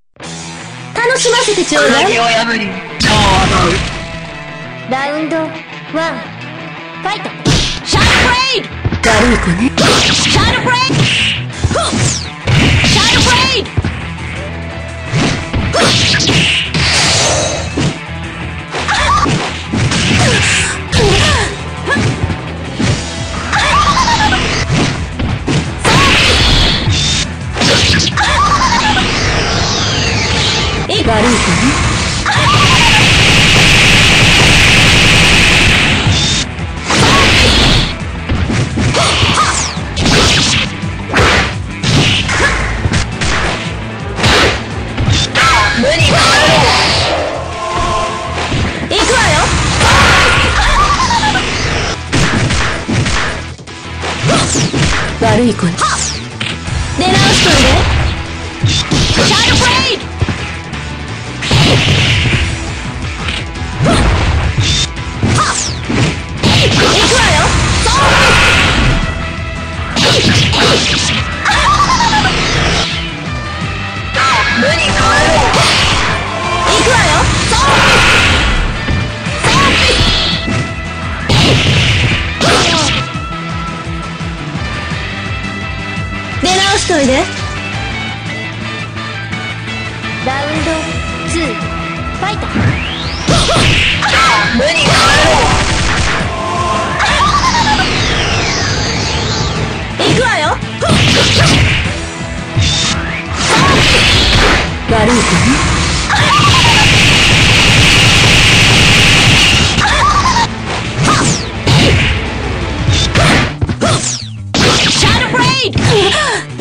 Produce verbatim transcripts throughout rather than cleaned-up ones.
楽しませてちょうだい。 を破り超をラウンドワンファイト。シャドウブレイド。悪い子ね。シャドウブレイド。シャドウブレイド。悪い子ね。 無理がある。行くわよ。悪い子ね。出直しといで。シャドウブレイド。しといで。ラウンドツーファイト。 無理がある。行くわよ。悪い子ね。シャドウブレイド。行くわよ。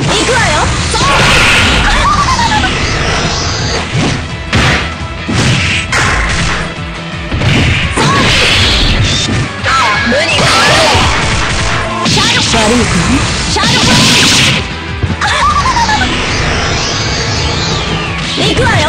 悪い子ね。シャドウブレイド。行くわよ。